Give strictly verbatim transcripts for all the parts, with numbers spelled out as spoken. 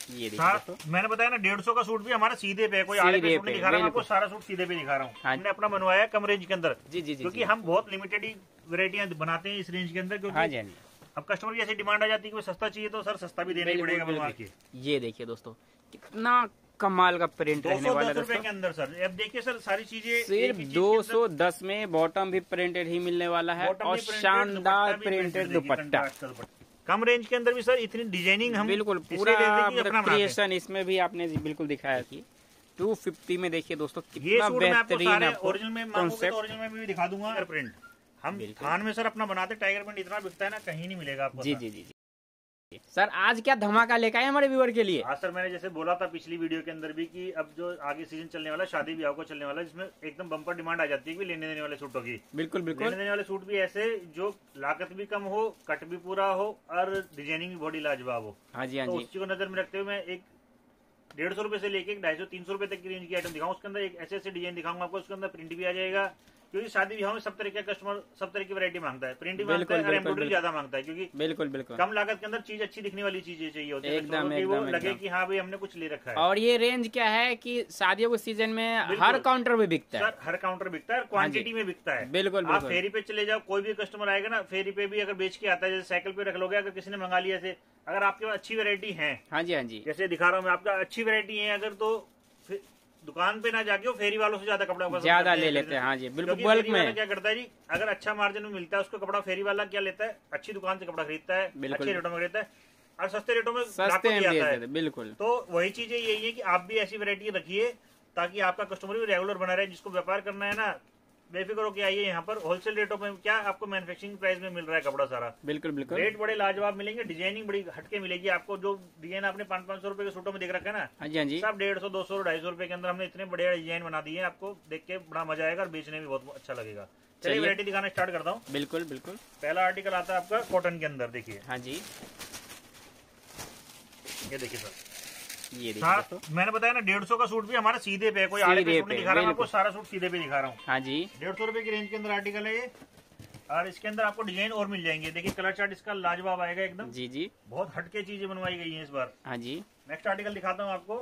ये देखिए मैंने बताया ना डेढ़ सौ का सूट भी हमारा सीधे पे, कोई आड़े पे सूट नहीं दिखा रहा हूँ आपको, सारा सूट सीधे पे दिखा रहा हूँ। हमने अपना बनवाया कम रेंज के अंदर। जी जी जी, क्योंकि हम बहुत लिमिटेड ही वेरायटियां बनाते हैं इस रेंज के अंदर। क्योंकि हाँ जी हाँ जी, अब कस्टमर की ऐसी डिमांड आ जाती है कि सस्ता चाहिए तो सर सस्ता भी देना ही पड़ेगा बनवा के। ये देखिए दोस्तों कितना कमाल का प्रिंट रहने वाला है दो सौ दस रुपए के अंदर सर। अब देखिए सर सारी चीजें सिर्फ दो सौ दस में बॉटम भी प्रिंटेड ही मिलने वाला है और शानदार प्रिंटेड दुपट्टा। कम रेंज के अंदर भी सर इतनी डिजाइनिंग हम बिल्कुल पूरा क्रिएशन इसमें भी आपने बिल्कुल दिखाया कि टू फिफ्टी में देखिए दोस्तों कितना बेहतरीन ओरिजिनल में कॉन्सेप्ट। ओरिजिनल में भी दिखा दूंगा प्रिंट। हम थान में सर अपना बनाते टाइगर प्रिंट इतना बिकता है ना, कहीं नहीं मिलेगा आपको। जी जी जी जी सर आज क्या धमाका लेकर आए हमारे व्यूअर के लिए? हाँ सर, मैंने जैसे बोला था पिछली वीडियो के अंदर भी कि अब जो आगे सीजन चलने वाला शादी ब्याह को चलने वाला, जिसमें एकदम बम्पर डिमांड आ जाती है कि लेने देने वाले सूटों की। बिल्कुल बिल्कुल लेने देने वाले सूट भी ऐसे जो लागत भी कम हो, कट भी पूरा हो और डिजाइनिंग भी बड़ी लाजवाब हो। हाँ जी हाँ जी, तो उसी को नजर में रखते हुए मैं एक डेढ़ सौ रुपए से लेके ढाई सौ तीन सौ रुपए तक की रेंज की आइटम दिखाऊं। उसके अंदर एक ऐसे ऐसे डिजाइन दिखाऊंगा आपको, उसके अंदर प्रिंट भी आ जाएगा। क्योंकि शादी ब्याह में सब तरह का कस्टमर सब तरह की वैरायटी मांगता है, प्रिंट भी मांगता है और एम्ब्रॉयडरी ज्यादा मांगता है। क्योंकि बिल्कुल बिल्कुल कम लागत के अंदर चीज अच्छी दिखने वाली चीजें चाहिए होती है, एकदम कि वो लगे कि हाँ भाई हमने कुछ ले रखा है। और ये रेंज क्या है कि शादियों के सीजन में हर काउंटर में बिकता है, हर काउंटर बिकता है, क्वांटिटी में बिकता है। बिल्कुल आप फेरी पे चले जाओ, कोई भी कस्टमर आएगा ना फेरी पे भी अगर बेच के आता है, जैसे साइकिल पे रख लोगे, अगर किसी ने मंगा लिया से, अगर आपके पास अच्छी वेरायटी है, हाँ जी हाँ जी, जैसे दिखा रहा हूँ मैं आपका, अच्छी वेरायटी है अगर, तो दुकान पे ना जाके वो फेरी वालों से ज्यादा कपड़ा ज्यादा ले लेते हैं। हाँ जी बिल्कुल बल्क में क्या करता है जी, अगर अच्छा मार्जिन में मिलता है उसको कपड़ा, फेरी वाला क्या लेता है, अच्छी दुकान से कपड़ा खरीदता है, अच्छे रेटों में खरीदता है और सस्ते रेटों में सस्ते में आता है। बिल्कुल, तो वही चीजें यही है कि आप भी ऐसी वैरायटी रखिए ताकि आपका कस्टमर भी रेगुलर बना रहे। जिसको व्यापार करना है ना, बेफिक्र होकर आइए यहाँ पर। होलसेल रेटों में क्या आपको मैन्युफैक्चरिंग प्राइस में मिल रहा है कपड़ा सारा। बिल्कुल बिल्कुल, रेट बड़े लाजवाब मिलेंगे, डिजाइनिंग बड़ी हटके मिलेगी आपको। जो डिजाइन आपने पाँच पाँच सौ रुपए के सूटों में देख रखा है ना, हाँ जी हाँ जी, सब डेढ़ सौ दो सौ ढाई सौ रुपए के अंदर हमने इतने बड़े डिजाइन बना दिए हैं, आपको देख के बड़ा मजा आएगा और बेचने में बहुत अच्छा लगेगा। चलिए वैरायटी दिखाना स्टार्ट करता हूँ। बिल्कुल बिल्कुल, पहला आर्टिकल आता है आपका कॉटन के अंदर, देखिए। हाँ जी, ये देखिए सर, ये देखिए तो मैंने बताया ना डेढ़ सौ का सूट भी हमारा सीधे पे, कोई आड़े पे सूट नहीं दिखा रहा हूँ आपको, सारा सूट सीधे पे दिखा रहा हूँ। हाँ जी, डेढ़ सौ रुपए की रेंज के अंदर आर्टिकल है ये। और इसके अंदर आपको डिजाइन और मिल जाएंगे। देखिए कलर चार्ट इसका लाजवाब आएगा एकदम। जी जी, बहुत हटके चीजें बनवाई गई हैं इस बार। हाँ जी, नेक्स्ट आर्टिकल दिखाता हूँ आपको,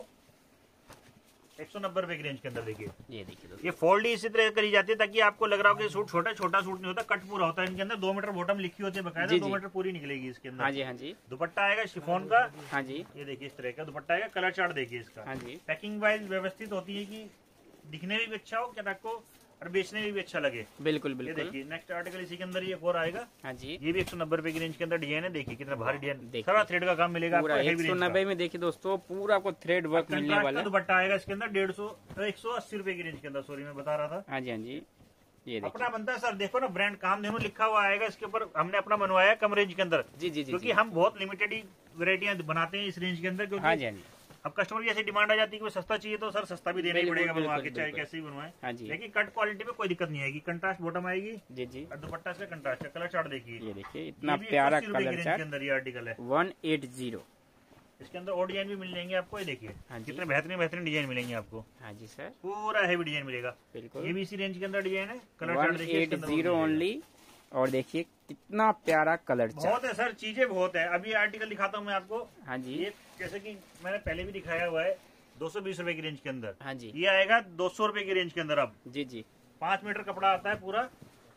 एक सौ नब्बे रुपए की रेंज के अंदर। देखिए ये देखिए, ये फोल्ड इसी तरह करी जाती है ताकि आपको लग रहा हो कि सूट छोटा छोटा सूट नहीं होता, कट पूरा होता है। इनके अंदर दो मीटर बॉटम लिखी होती है बकायदा, दो मीटर पूरी निकलेगी इसके अंदर। हाँ जी हाँ जी, दुपट्टा आएगा शिफॉन का। हाँ जी, ये देखिए इस तरह का दुपट्टा आएगा। कलर चार्ट देखिए इसका। हाँ जी, पैकिंग वाइज व्यवस्थित होती है कि दिखने में भी अच्छा हो, क्या आपको और बेचने में भी अच्छा लगे। बिल्कुल बिल्कुल, देखिए नेक्स्ट आर्टिकल इसी के अंदर ये और आएगा। हाँ जी, ये भी एक सौ नब्बे रुपए की रेंज के अंदर डिजाइन है। देखिए कितना भारी डिजाइन, सारा थ्रेड का काम मिलेगा आपको। एक सौ नब्बे में देखिए दोस्तों पूरा को थ्रेड वर्क मिलने वाला है। दुपट्टा आएगा इसके अंदर डेढ़ सौ एक सौ अस्सी रुपए की रेंज के अंदर, सॉरी मैं बता रहा था। हाँ जी हाँ जी, ये अपना बनता है सर, देखो ना ब्रांड कामधेनु लिखा हुआ आएगा इसके ऊपर। हमने अपना बनवाया कम रेंज के अंदर। जी जी जी, क्योंकि हम बहुत लिमिटेड ही वेरायटियां बनाते हैं इस रेंज के अंदर। हाँ जी हाँ जी, अब कस्टमर की ऐसी डिमांड आ जाती है कि सस्ता चाहिए तो सर सस्ता भी देना ही पड़ेगा बनवा के, चाहे कैसे भी बनवाए। हाँ जी, लेकिन कट क्वालिटी में कोई दिक्कत नहीं आएगी। कंट्रास्ट बॉटम आएगी। जी जी, और दुपट्टा से कंट्रास्ट है। कलर चार्ट देखिए, ये देखिए इतना प्यारा कलर चार्ट के अंदर ये आर्टिकल है वन एट जीरो। इसके अंदर और डिजाइन भी मिल जाएंगे आपको। ये देखिए कितने बेहतरीन बेहतरीन डिजाइन मिलेंगे आपको। हाँ जी सर, पूरा हैवी डिजाइन मिलेगा। बिल्कुल, ये भी इसी रेंज के अंदर डिजाइन है। Colour one eight zero only. और देखिए कितना प्यारा कलर चार्ट। बहुत है सर, चीजें बहुत है। अभी आर्टिकल दिखाता हूँ मैं आपको। हाँ जी, ये जैसे कि मैंने पहले भी दिखाया हुआ है, दो सौ बीस रुपए की रेंज के अंदर। हाँ जी, ये आएगा दो सौ रुपए की रेंज के अंदर। अब जी जी, पांच मीटर कपड़ा आता है पूरा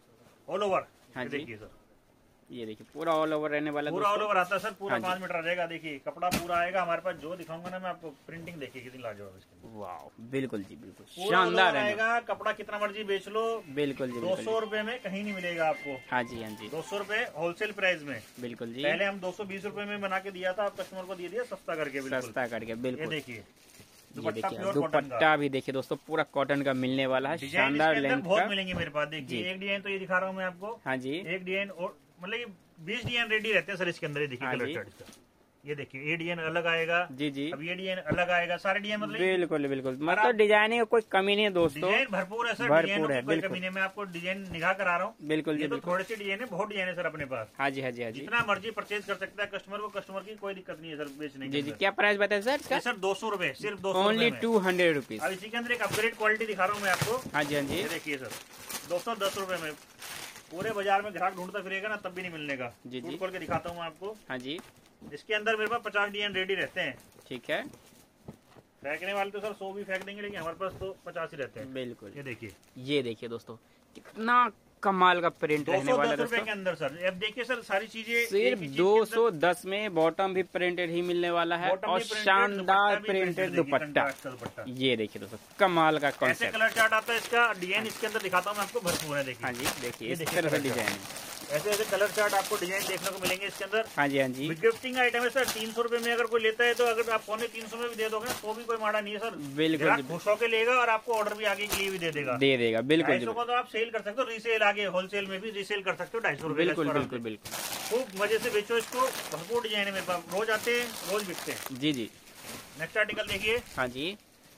ऑल ओवर। हाँ जी, देखिए सर, ये देखिए पूरा ऑल ओवर रहने वाला, पूरा ऑल ओवर आता है सर। पूरा हाँ पांच मीटर आ जाएगा। देखिए कपड़ा पूरा आएगा हमारे पास। जो दिखाऊंगा ना मैं आपको, प्रिंटिंग देखिए कितनी लाजवाब इसकी। वाह, बिल्कुल जी बिल्कुल शानदार आएगा। कपड़ा कितना मर्जी बेच लो, बिल्कुल जी, दो सौ रुपए में कहीं नहीं मिलेगा आपको। हाँ जी हाँ जी, दो सौ रुपए होलसेल प्राइस में। बिल्कुल जी, पहले हम दो सौ बीस रुपए में बना के दिया था, आप कस्टमर को दे दिया सस्ता करके। सस्ता करके बिल्कुल। ये देखिए ये देखिए दुपट्टा भी देखिए दोस्तों पूरा कॉटन का मिलने वाला है। शानदार लेंथ बहुत मिलेंगे मेरे पास। देखिए एक डिजाइन तो ये दिखा रहा हूँ मैं आपको। हाँ जी, एक डिजाइन और मतलब बीस डिजाइन रेडी रहते हैं सर इसके अंदर। ये देखिए कलर चार्ट इसका। ये देखिए ये डिजाइन अलग आएगा। जी जी, अब ये डिजाइन अलग आएगा। सारे डिजाइन मतलब बिल्कुल बिल्कुल, मतलब डिजाइनिंग कोई कमी नहीं है दोस्तों। डिजाइन भरपूर है सर, भरपूर है, कोई कमी नहीं। मैं आपको डिजाइन निगाह करा रहा हूँ। बिल्कुल जी, तो थोड़े से डिजाइन है, बहुत डिजाइन है सर अपने पास। हाँ जी हाँ जी हाँ जी, जितना मर्जी परचेज कर सकता है कस्टमर को। कस्टमर की कोई दिक्कत नहीं है सर बेचने की। जी जी, क्या प्राइस बताए सर इसका? सर दो सौ रूपये, सिर्फ दो सौ ओनली टू हंड्रेड रुपीज। अब इसी के अंदर एक अपग्रेड क्वालिटी दिखा रहा हूँ मैं आपको। हाँ जी हाँ जी, देखिए सर दो सौ दस रूपये में पूरे बाजार में ग्राहक ढूंढता फिरेगा ना, तब भी नहीं मिलने का। जी जी, खोल के दिखाता हूँ आपको। हाँ जी, इसके अंदर मेरे पास पचास डिजाइन रेडी रहते हैं। ठीक है। फेंकने वाले तो सर सौ भी फेंक देंगे, लेकिन हमारे पास तो पचास ही रहते हैं। बिल्कुल। ये देखिए, ये देखिए दोस्तों कितना कमाल का प्रिंट रहने वाला है दो सौ दस रुपए दोस्तों के अंदर सर। अब देखिए सर, सारी चीजें सिर्फ दो सौ दस में बॉटम भी प्रिंटेड ही मिलने वाला है और शानदार प्रिंटेड दुपट्टा। ये देखिए दोस्तों कमाल का कॉन्सेप्ट। कलर चार्ट आता है इसका, डिजाइन इसके अंदर दिखाता हूँ मैं आपको, भरपूर है। देखिए, हाँ जी, देखिए इस तरह से डिजाइन है। ऐसे ऐसे कलर चार्ट आपको डिजाइन देखने को मिलेंगे इसके अंदर। हाँ जी, हाँ जी। गिफ्टिंग आइटम है सर। तीन सौ रुपए में अगर कोई लेता है तो अगर आप पौने तीन सौ में भी दे दोगे तो भी कोई माड़ा नहीं है सर। बिल्कुल खुश होकर लेगा और आपको ऑर्डर भी आगे के लिए भी दे देगा दे देगा बिल्कुल। ढाई सौ को तो आप सेल कर सकते हो, रीसेल आगे होलसेल में भी रीसेल कर सकते हो ढाई सौ रुपए। बिल्कुल बिल्कुल बिल्कुल। खूब मजे से बेचो इसको, भरपूर डिजाइन है मेरे पास, रोज आते हैं रोज बिकते हैं। जी जी। नेक्स्ट आर्टिकल देखिए। हाँ जी,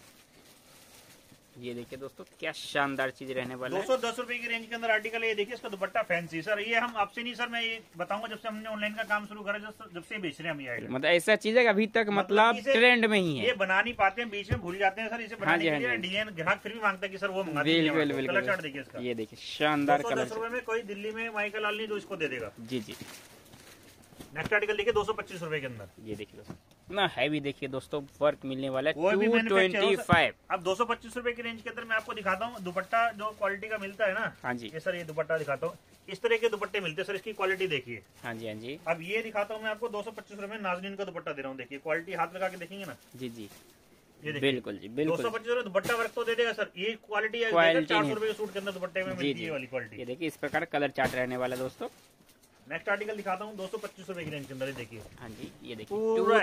ये देखिए दोस्तों क्या शानदार चीज रहने वाला दो है। सौ दस रुपए की रेंज के अंदर आर्टिकल है। ये देखिए, इसका दुपट्टा फैंसी सर। ये हम आपसे नहीं सर, मैं ये बताऊंगा जब से हमने ऑनलाइन का काम शुरू करा, जब से बेच रहे हैं हम ये आइटम। मतलब ऐसा चीज है कि अभी तक मतलब, मतलब ट्रेंड में ही है। ये बना नहीं पाते हैं, बीच में भूल जाते हैं सर इसे बनाने के लिए। डिजाइन ग्राहक फिर भी मांगता है कि सर वो मंगा दीजिए। बिल्कुल बिल्कुल। कलर चार्ट देखिए इसका, ये देखिए शानदार कलर। दस रुपए में कोई दिल्ली में माइका लाल नहीं जो इसको दे देगा। जी जी। नेक्स्ट आर्टिकल देखिए, दो सौ पच्चीस रुपए के अंदर। ये देखिए दोस्तों इतना हैवी, देखिए दोस्तों वर्क मिलने वाला है। Two twenty five. अब दो सौ पच्चीस रुपए की रेंज के अंदर मैं आपको दिखाता हूँ दुपट्टा जो क्वालिटी का मिलता है ना। हाँ जी। ये सर, ये दुपट्टा दिखाता हूँ। इस तरह के दुपट्टे मिलते हैं सर, इसकी क्वालिटी देखिए। हाँ जी, हाँ जी। अब ये दिखाता हूँ मैं आपको, दो सौ पच्चीस रुपए में नाजनीन का दुपट्टा दे रहा हूँ। देखिए क्वालिटी, हाथ लगा के देखेंगे ना। जी जी, ये बिल्कुल जी बिल्कुल। दो सौ पच्चीस रुपए दुपट्टा वर्क तो दे देगा सर। ये क्वालिटी है, चार सौ रुपए के सूट के अंदर दुपट्टे में मिलती है वाली क्वालिटी। ये देखिए इस प्रकार कलर चार्ट रहने वाला है दोस्तों। नेक्स्ट आर्टिकल दिखाता हूँ, दो सौ पच्चीस रुपए की रेंज के अंदर। देखिए, हाँ जी, ये देखिए पूरा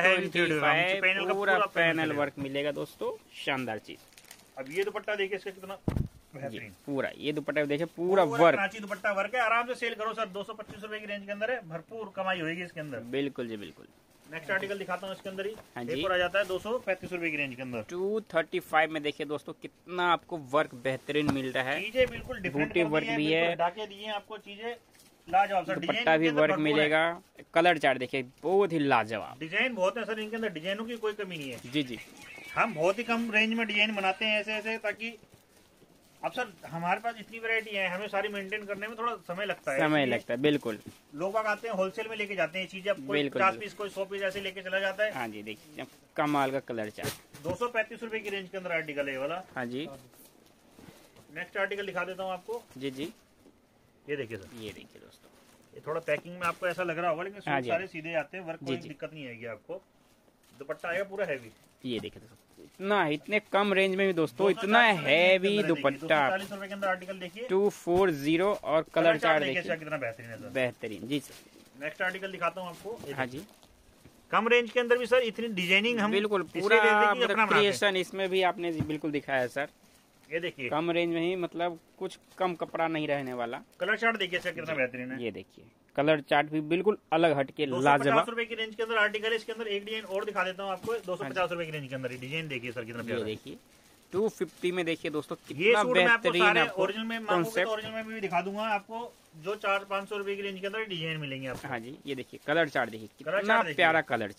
पूरा पैनल वर्क मिलेगा दोस्तों, शानदार चीज। अब ये दुपट्टा देखिए इसका कितना बेहतरीन, पूरा ये दुपट्टा देखिए पूरा वर्क, कराची दुपट्टा वर्क है। आराम से सेल करो सर, दो सौ पच्चीस रुपए की रेंज के अंदर है, भरपूर कमाई होगी इसके अंदर। बिल्कुल जी बिल्कुल। नेक्स्ट आर्टिकल दिखाता हूँ इसके अंदर ही। हाँ जी, आ जाता है दो सौ पैंतीस रुपए की रेंज के अंदर। टू थर्टी फाइव में देखिए दोस्तों कितना आपको वर्क बेहतरीन मिल रहा है। चीजें बिल्कुल डिफरेंट वर्क भी है, ढाके दिए आपको, चीजें लाजवाब सर। दुपट्टा भी वर्क मिलेगा, कलर चार्ट देखिए बहुत ही लाजवाब। डिजाइन बहुत है सर इनके अंदर, डिजाइनों की कोई कमी नहीं है। जी जी। हम बहुत ही कम रेंज में डिजाइन बनाते हैं ऐसे ऐसे, ताकि अब सर हमारे पास इतनी वैरायटी है, हमें सारी मेंटेन करने में थोड़ा समय लगता है। समय लगता है बिल्कुल। लोग आते हैं होलसेल में लेके जाते हैं चीजें, अब कोई पचास पीस कोई सौ पीस ऐसे लेके चला जाता है। हाँ जी, देखिए कमाल का कलर चार्ट। दो सौ पैंतीस रुपए की रेंज के अंदर आर्टिकल है ये वाला। हाँ जी। नेक्स्ट आर्टिकल दिखा देता हूँ आपको। जी जी, ये देखिए सर, ये देखिए दोस्तों, ये थोड़ा पैकिंग में आपको ऐसा लग रहा होगा, लेकिन सूट सारे सीधे आते हैं, वर्क कोई दिक्कत नहीं आएगी आपको। दुपट्टा आएगा पूरा हैवी। ये देखिए दोस्तों इतना इतने कम रेंज में भी दोस्तों इतना हैवी दुपट्टा। चालीस रुपए के अंदर आर्टिकल देखिए, टू फोर जीरो और कलर चार्ट देखिए कितना बेहतरीन है सर। बेहतरीन जी सर। नेक्स्ट आर्टिकल दिखाता हूँ आपको। हाँ जी, कम रेंज के अंदर भी सर इतनी डिजाइनिंग हम बिल्कुल पूरा क्रिएशन इसमें भी आपने बिल्कुल दिखाया है सर। ये देखिए कम रेंज में ही, मतलब कुछ कम कपड़ा नहीं रहने वाला। कलर चार्ट देखिए सर कितना बेहतरीन है। ये देखिए कलर चार्ट भी बिल्कुल अलग हटके लाजवाब। रुपए की रेंज के अंदर आर्टिकल है। इसके अंदर एक डिजाइन और दिखा देता हूँ आपको, दो सौ पचास रुपए की रेंज के अंदर डिजाइन देखिए सर कितना प्यारा। ये देखिए टू फिफ्टी में देखिए दोस्तों ये कितना सूट मैं आपको बेहतरीन सारे आपको ओरिजिनल में कॉन्सेप्ट। ओरिजिनल में भी दिखा दूंगा आपको, जो चार पाँच सौ रुपए की रेंज के अंदर डिजाइन मिलेंगे आपको। हाँ जी, ये देखिए कलर चार्ट देखिए कलर कितना चार्ट प्यारा कलर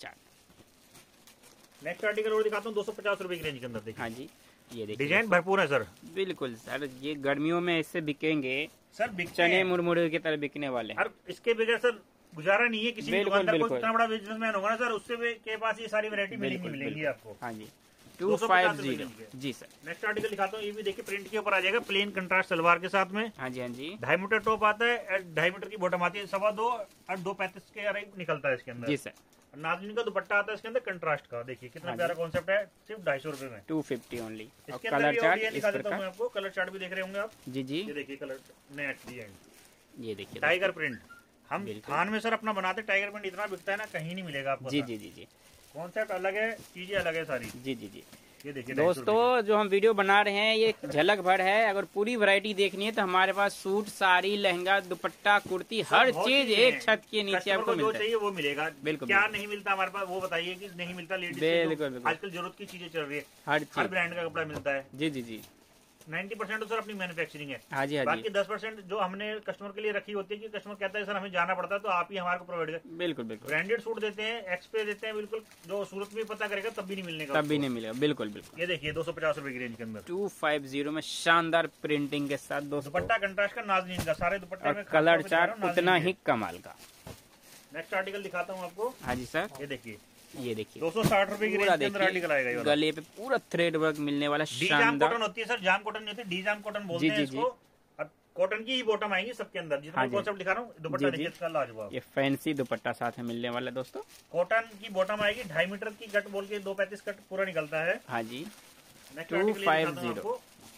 चार्ट। नेक्स्ट आर्टिकल और दिखाता हूँ, दो सौ पचास रुपए की रेंज के अंदर देखिए। हाँ जी, ये देखिए डिजाइन भरपूर है सर। बिल्कुल सर, ये गर्मियों में इससे बिकेंगे सर, चने मुरमुरे की तरह बिकने वाले हैं। और इसके बगैर सर गुजारा नहीं है किसी बिल्कुल दुकानदार को। बिल्कुल। इतना बड़ा बिजनेसमैन होगा ना सर, उससे भी के पास ये सारी वैरायटी मिलेंगी मिलेंगी आपको। हाँ जी, टू फाइव जीरो जी सर। नेक्स्ट आर्टिकल दिखाता हूँ, ये भी देखिए प्रिंट के ऊपर आ जाएगा, प्लेन कंट्रास्ट सलवार के साथ में। हाँ जी, हाँ जी, ढाई मीटर टॉप आता है, ढाई मीटर की बॉटम आती है, सवा दो और दो पैंतीस के अराउंड निकलता है इसके अंदर। जी सर। नाज़नीन का दुपट्टा आता है इसके अंदर कंट्रास्ट का। देखिए कितना प्यारा कॉन्सेप्ट है, सिर्फ ढाई सौ रुपए में, टू फिफ्टी ओनली। इसके कलर अंदर चार्ट ये दिखा देता हूँ मैं आपको। कलर चार्ट भी देख रहे होंगे आप। जी जी, ये देखिए कलर नेट डिजाइन, ये देखिए टाइगर प्रिंट। हम थान में सर अपना बनाते, टाइगर प्रिंट इतना बिकता है ना, कहीं नहीं मिलेगा आपको। जी जी जी जी, कॉन्सेप्ट अलग है, चीजें अलग है सारी। जी जी जी। ये देखिए दोस्तों जो हम वीडियो बना रहे हैं ये झलक भर है, अगर पूरी वैरायटी देखनी है तो हमारे पास सूट, साड़ी, लहंगा, दुपट्टा, कुर्ती, हर चीज एक छत के नीचे आपको मिलता है। जो चाहिए वो मिलेगा। बिल्कुल। क्या नहीं मिलता हमारे पास वो बताइए कि नहीं मिलता लेडीज। बिल्कुल, आजकल जरूरत की चीजें चल रही है, हर हर ब्रांड का कपड़ा मिलता है। जी जी जी, नब्बे परसेंट तो सर अपनी मैन्युफैक्चरिंग है। हाँ जी, हाँ जी। बाकी दस परसेंट जो हमने कस्टमर के लिए रखी होती है कि कस्टमर कहता है सर हमें जाना पड़ता है, तो आप ही हमारे को प्रोवाइड करें। बिल्कुल बिल्कुल। ब्रांडेड सूट देते हैं, एक्सपे देते हैं, बिल्कुल जो सूरत में पता करेगा तब भी नहीं मिलने का, तब भी नहीं मिलेगा। बिल्कुल बिल्कुल। ये देखिए दो सौ पचास रुपए की रेंज के अंदर टू फाइव जीरो में शानदार प्रिंटिंग के साथ दोस्तों, दुपट्टा कंट्रास्ट का, नाज़नीन का, सारे दुपट्टे में कलर चार्ट उतना ही कमाल का। नेक्स्ट आर्टिकल दिखाता हूँ आपको। हाँ जी सर, ये देखिए ये देखिए दो सौ साठ रुपए की पूरा रेंज के अंदर आर्टिकल आएगा ये देखिए वाला। गले पे पूरा थ्रेड वर्क मिलने वाला डी जाम शानदार। कॉटन होती है सर, जाम कॉटन नहीं होती, डी जाम कॉटन बोलते जी, हैं जी, इसको। अब कॉटन की ही बॉटम आएगी सबके अंदर, जितना हाँ जी। कॉन्सेप्ट दिखा रहा हूँ। दुपट्टा जी, देखिए जी। इसका लाजवाब। ये फैंसी दुपट्टा साथ में मिलने वाला है दोस्तों। कॉटन की बॉटम आएगी, ढाई मीटर की कट बोल के दो पैंतीस कट पूरा निकलता है। हाँ जी next two article five zero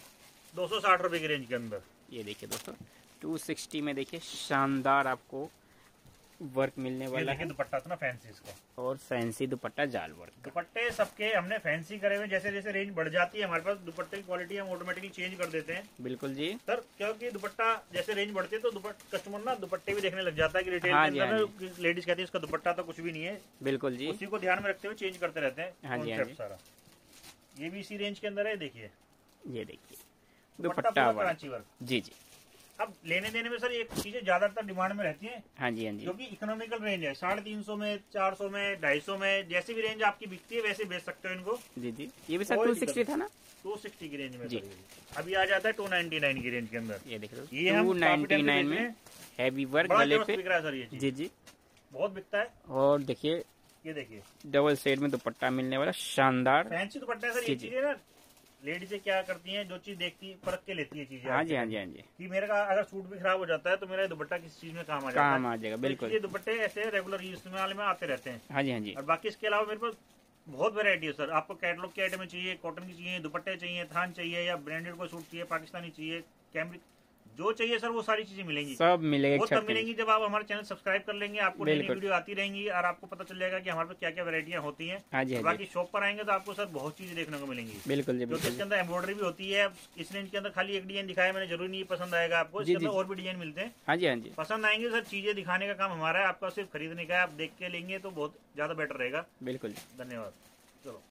दो सौ साठ रुपए की रेंज के अंदर। ये देखिए दोस्तों टू सिक्सटी में देखिए शानदार आपको वर्क मिलने ये वाला देखिए है दुपट्टा था ना फैंसी इसका। और फैंसी दुपट्टा जाल वर्क का। दुपट्टे सबके हमने फैंसी करे हुए, जैसे जैसे रेंज बढ़ जाती है हमारे पास दुपट्टे की क्वालिटी हम ऑटोमेटिकली चेंज कर देते हैं बिल्कुल जी। सर, क्योंकि दुपट्टा जैसे रेंज बढ़ती है तो दुपट्टा कस्टमर ना दुपट्टे भी देखने लग जाता है कि रिटेल हाँ के जी, अंदर हाँ ना लेडीज कहती है इसका दुपट्टा तो कुछ भी नहीं है, बिल्कुल जी। उसी को ध्यान में रखते हुए चेंज करते रहते हैं हाँ जी, हाँ concept जी। सारा। ये भी इसी रेंज के अंदर है, देखिए ये देखिए दुपट्टा दुपट्टा पूरा वर्क। कराची वर्क। जी जी अब लेने देने में सर ये चीजें ज्यादातर डिमांड में रहती हैं हाँ जी हाँ जी क्योंकि इकोनॉमिकल रेंज है, साढ़े तीन सौ में, चार सौ में, ढाई सौ में, जैसी भी रेंज आपकी बिकती है वैसे बेच सकते हो इनको। जी जी। ये भी सर कोई टू दिक्कत सिक्सटी था ना। टू सिक्सटी की रेंज में जी। सर ये। अभी आ जाता है टू नाइनटी नाइन की रेंज के अंदर। ये देख लो ये हम टू काफी नाइनटी टाइम से नाइन बेच रहे में हैं। हैवी वर्क बड़ा गले जोश पे। बिक रहा है सर ये चीज, जी जी। बहुत बिकता है। और देखिए ये देखिए डबल सेट में दुपट्टा मिलने वाला शानदार। फैंसी दुपट्टा है सर। जी, ये जी। चीजें ना लेडीजें क्या करती हैं, जो चीज देखती है परख के लेती है चीजें। हाँ जी हाँ जी हाँ जी कि मेरे का अगर सूट भी खराब हो जाता है तो मेरा ये दुपट्टा किसी चीज में काम आ जाता है। काम आ जाएगा बिल्कुल। ये दुपट्टे ऐसे रेगुलर इस्तेमाल में आते रहते हैं। हाँ जी हाँ जी और बाकी इसके अलावा मेरे पास बहुत वैरायटी है सर। आपको कैटलॉग की आइटम चाहिए, कॉटन की चाहिए, दुपट्टे चाहिए, थान चाहिए, या ब्रांडेड कोई सूट चाहिए, पाकिस्तानी चाहिए, कैमरिक जो चाहिए सर वो सारी चीजें मिलेंगी। सब मिलेगा वो एक तब छत के मिलेंगी जब आप हमारे चैनल सब्सक्राइब कर लेंगे। आपको नई नई बिल्कुल। वीडियो आती रहेंगी और आपको पता चल जाएगा कि हमारे पास क्या क्या वैरायटियां होती हैं। हाँ जी हाँ बाकी जी शॉप पर आएंगे तो आपको सर बहुत चीजें देखने को मिलेंगी, बिल्कुल जी क्योंकि बिल्कुल इसके अंदर एम्ब्रॉयडरी भी होती है। इस रेंज के अंदर खाली एक डिजाइन दिखाया मैंने, जरूरी नहीं पसंद आएगा आपको, जी, इसके अंदर जी। और भी डिजाइन मिलते हैं। हाँ जी हाँ जी पसंद आएंगे सर, चीजें दिखाने का काम हमारा है, आपका सिर्फ खरीदने का है। आप देख के लेंगे तो बहुत ज्यादा बेटर रहेगा। बिल्कुल। धन्यवाद। चलो।